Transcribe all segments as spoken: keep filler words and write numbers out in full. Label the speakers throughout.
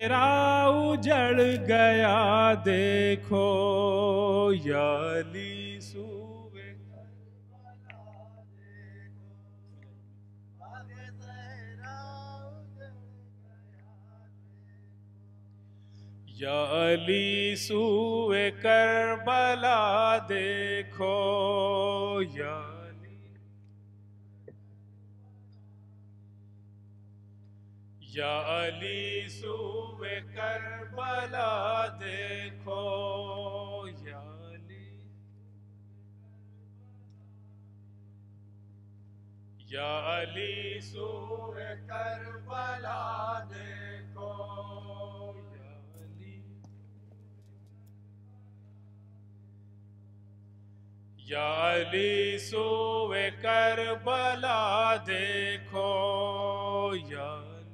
Speaker 1: تیرا اجڑ گیا دیکھو یا علی سوئے یا علی سوئے کربلا دیکھو یا یا علی سوئے کربلا دیکھو یا علی یا علی سوئے کربلا دیکھو یا علی یا علی سوئے کربلا دیکھو یا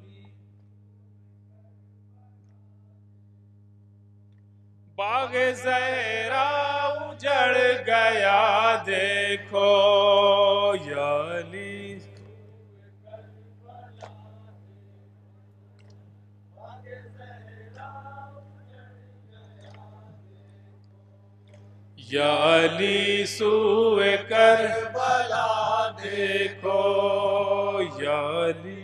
Speaker 1: باغ زہرا اجڑ گیا دیکھو یا علی یا علی سوئے کربلا دیکھو یا علی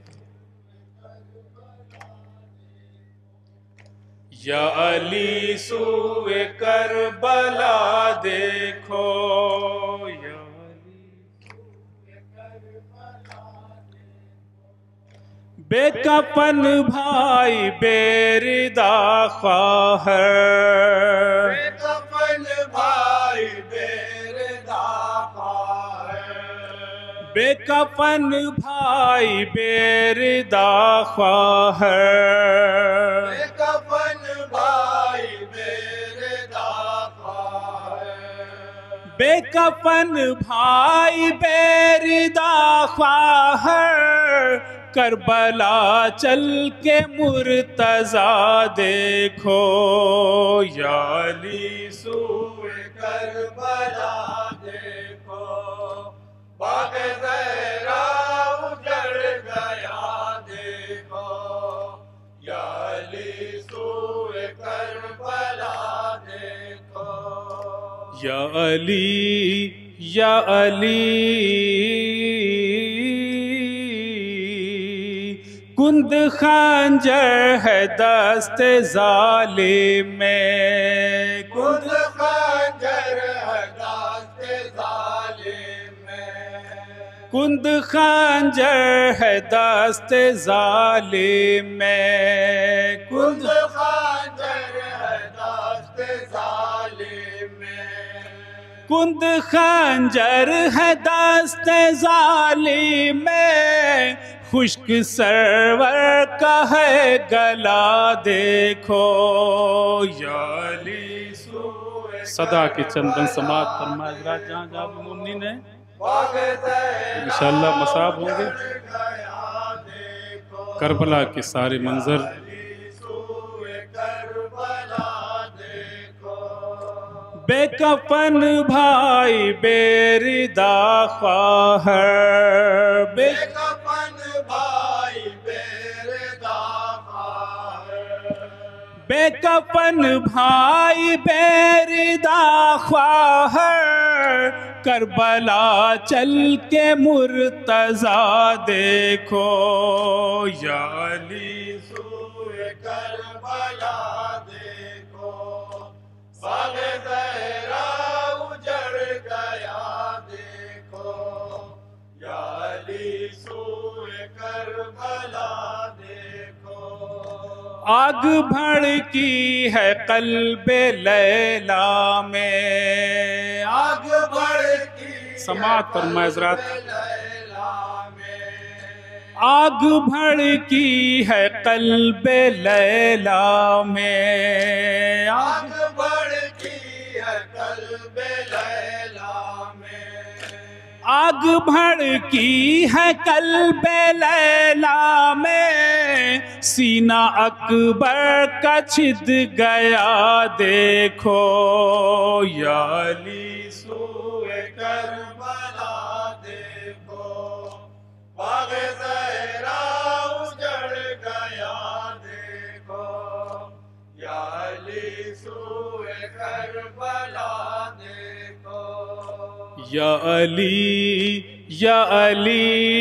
Speaker 1: یا علی سوئے کربلا دیکھو یا بے کفن بھائی بے ردا خواہر
Speaker 2: بے کفن بھائی بے ردا خواہر
Speaker 1: بے کفن بھائی بے ردا خواہر
Speaker 2: بے کفن بھائی بے ردا خواہر
Speaker 1: بے کفن بھائی بے ردا خواہر کربلا چل کے مرتضیٰ دیکھو یا علی
Speaker 2: سوئے کربلا دیکھو باغ زہرا اجڑ گیا دیکھو یا علی سوئے کربلا دیکھو
Speaker 1: یا علی یا علی کند خنجر ہے دست ظالم میں
Speaker 2: کند خنجر ہے دست ظالم میں
Speaker 1: کند خنجر ہے دست ظالم میں
Speaker 2: کند خنجر ہے دست ظالم میں
Speaker 1: کند خنجر ہے دست ظالم میں خشک سرور کا ہے گلا دیکھو یا علی سوئے صدا کی چندن سماعت فرمائے حضرات جہاں جہاں بھی مومنین ہیں انشاءاللہ مصاب ہوں گے کربلا کے سارے منظر بے کفن بھائی بے ردا خواہر بے
Speaker 2: کفن بھائی بے ردا خواہر
Speaker 1: بے کفن بھائی بے ردا خواہر کربلا چل کے مرتضیٰ دیکھو یا علی
Speaker 2: سوئے کربلا دیکھو باغ زہرا اجڑ گیا دیکھو یا علی سوئے کربلا دیکھو
Speaker 1: آگ بھڑکی ہے قلب لیلا میں
Speaker 2: آگ بھڑکی
Speaker 1: سماعت فرمائے حضرات
Speaker 2: لیلا میں
Speaker 1: آگ بھڑکی ہے قلب لیلا میں
Speaker 2: آگ بھڑکی ہے قلب لیلا میں
Speaker 1: آگ بھڑکی ہے قلب لیلا میں سینہ اکبر کا چھد گیا دیکھو یا علی
Speaker 2: سوئے کربلا دیکھو باغ زہرا اجڑ گیا دیکھو کربلا دیکھو
Speaker 1: یا علی یا علی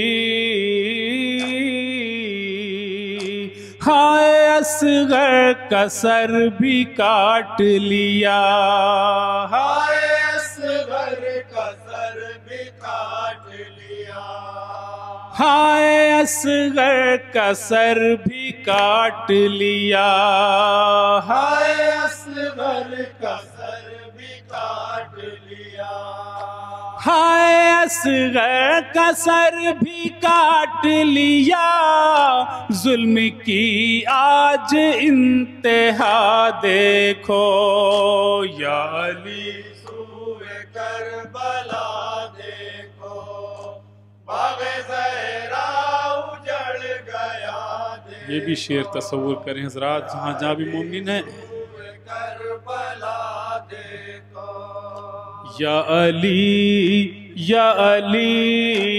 Speaker 1: ہائے اصغر کا سر بھی کاٹ لیا
Speaker 2: ہائے اصغر کا سر بھی کاٹ لیا
Speaker 1: ہائے اصغر کا سر بھی کاٹ لیا
Speaker 2: ہائے اصغر کا سر بھی کاٹ لیا
Speaker 1: ہائے اصغر کا سر بھی کاٹ لیا ظلم کی آج انتہا دیکھو یا علی
Speaker 2: سوئے کربلا دیکھو باغ زہرا اجڑ گیا دیکھو
Speaker 1: یہ بھی شعر تصور کریں حضرات جہاں جہاں بھی مومن ہیں
Speaker 2: سوئے کربلا دیکھو
Speaker 1: یا علی یا علی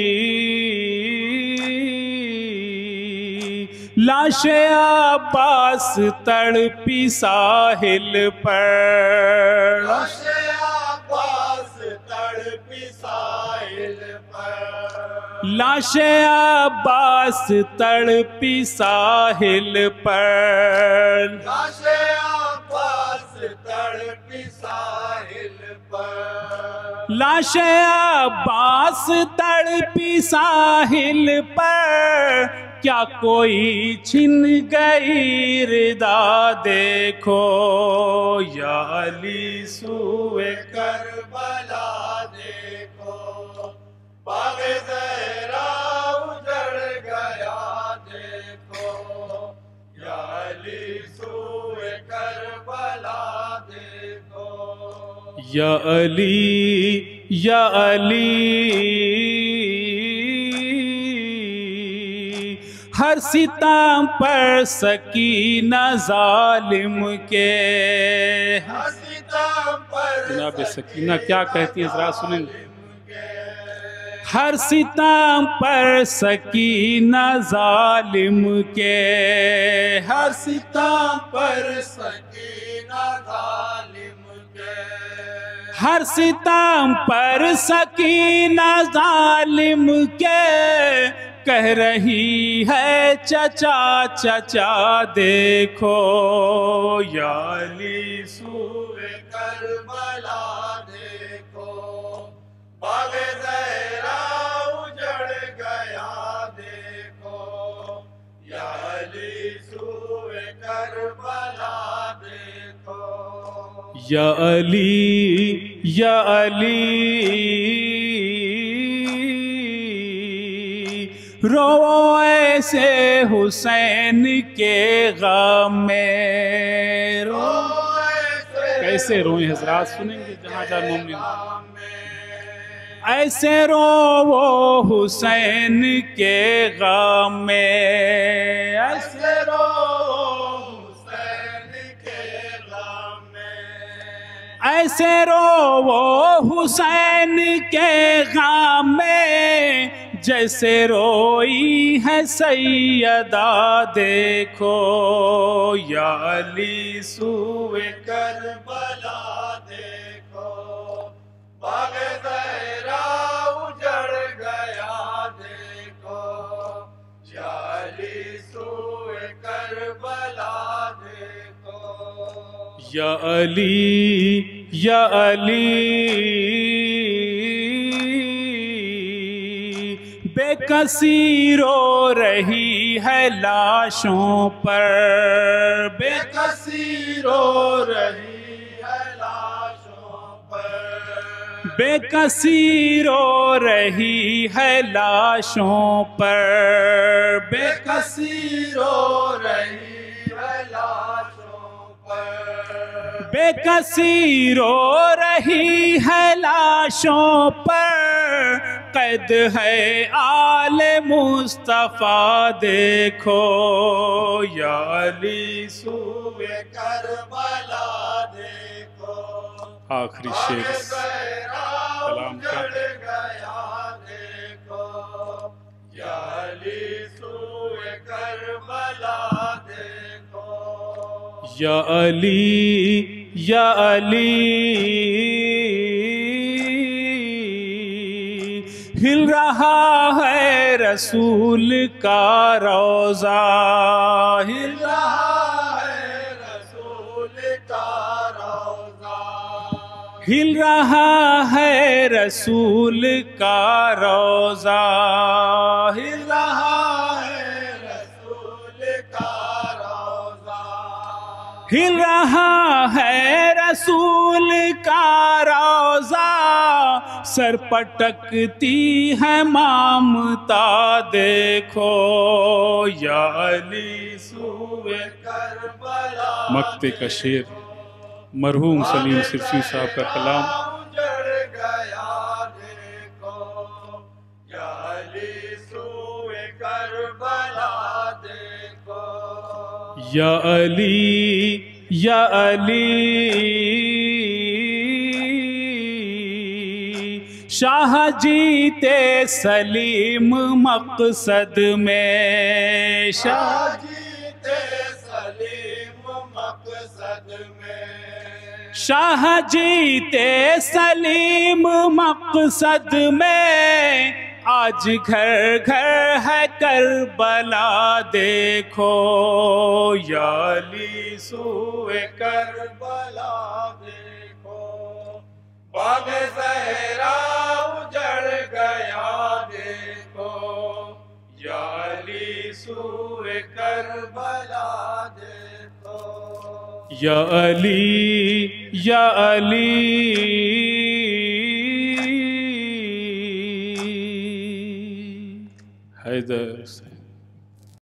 Speaker 1: لاش عباس تڑپی ساحل پر
Speaker 2: لاش عباس تڑپی ساحل پر
Speaker 1: لاش عباس تڑپی ساحل پر
Speaker 2: لاش عباس تڑپی ساحل پر
Speaker 1: لاش عباس تڑپی ساحل پر کیا کوئی چھن گئی ردا دیکھو یا علی سوئے
Speaker 2: کربلا دیکھو باغ زہرا اجڑ گیا دیکھو یا علی سوئے کربلا دیکھو
Speaker 1: یا علی یا علی ہر ستم پر سکینہ ظالم کے
Speaker 2: ستم پر
Speaker 1: جناب سکینہ کیا کہتی ہیں ذرا سنیں ہر ستم پر سکینہ ظالم کے ہر
Speaker 2: ستم پر سکینہ ظالم کے
Speaker 1: ہر ستم پر سکینہ ظالم کے کہہ رہی ہے چچا چچا دیکھو یا علی
Speaker 2: سوئے کربلا دیکھو باغ زہرا اجڑ گیا دیکھو یا علی سوئے کربلا دیکھو
Speaker 1: یا علی یا علی رو ایسے حسین کے غم میں رو کیسے روئیں حضرات سنیں گے جہاں جہاں مومن ایسے رو وہ حسین کے غم میں
Speaker 2: ایسے رو حسین کے غم میں
Speaker 1: ایسے رو وہ حسین کے غم میں جیسے روئی ہے سیدہ دیکھو یا علی سوئے
Speaker 2: کربلا دیکھو باغ زہرا اجڑ گیا دیکھو یا علی سوئے کربلا دیکھو
Speaker 1: یا علی یا علی بے کسی رو رہی ہے لاشوں پر بے
Speaker 2: کسی رو رہی ہے لاشوں پر
Speaker 1: بے کسی رو رہی ہے لاشوں پر بے
Speaker 2: کسی رو رہی ہے لاشوں پر
Speaker 1: بے کسی رو رہی ہے لاشوں پر قید ہے آل مصطفیٰ دیکھو یا علی
Speaker 2: سوئے کربلا دیکھو
Speaker 1: آخری شعر کلام کا
Speaker 2: گیا دیکھو یا علی سوئے کربلا دیکھو
Speaker 1: یا علی یا علی ہل رہا ہے رسول کا روضہ، ہل
Speaker 2: رہا ہے رسول کا روضہ،
Speaker 1: ہل رہا ہے رسول کا روضہ، ہل رہا
Speaker 2: ہے رسول کا روضہ،
Speaker 1: ہل رہا ہے رسول کا روضہ، سر پٹکتی ہے مامتا دیکھو یا علی سوئے
Speaker 2: کربلا
Speaker 1: مکتے کا شعر، مرحوم سلیم سرسی صاحب کا کلام۔
Speaker 2: اجڑ گیا دیکھو یا علی سوئے کربلا دیکھو،
Speaker 1: یا علی یا علی شاہ جیتے سلیم مقصد میں، شاہ
Speaker 2: جیتے سلیم مقصد میں،
Speaker 1: شاہ جیتے سلیم مقصد میں، آج گھر گھر ہے کربلا دیکھو یا علی سوئے
Speaker 2: کربلا دیکھو، باغ زہرا اجڑ گیا دیکھو یا علی سوئے کربلا دیکھو،
Speaker 1: یا علی یا علی حیدر